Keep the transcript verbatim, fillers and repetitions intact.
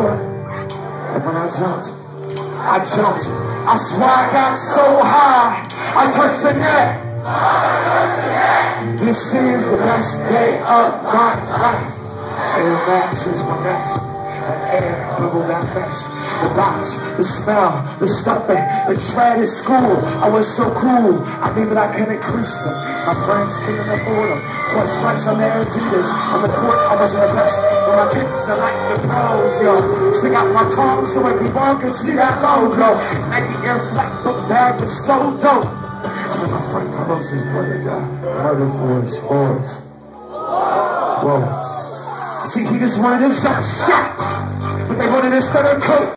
door. And when I jumped, I jumped. I swear I got so high, I touched the net. This is the best day of my life. Air Max is my next. And air double that mess. The box, the smell, the stuffing, the dread at school. I was so cool, I knew that I could increase them. My friends couldn't afford them. Plus stripes on their Adidas. On the court, I wasn't the best. But my kicks are like the pros, yo. Stick out my tongue so everyone can see that logo. Nike Air Flight book bag was so dope. And then my friend Carlos's brother got murdered for his fours. Whoa. See, he just wanted his shot, shot. But they wanted his third coat.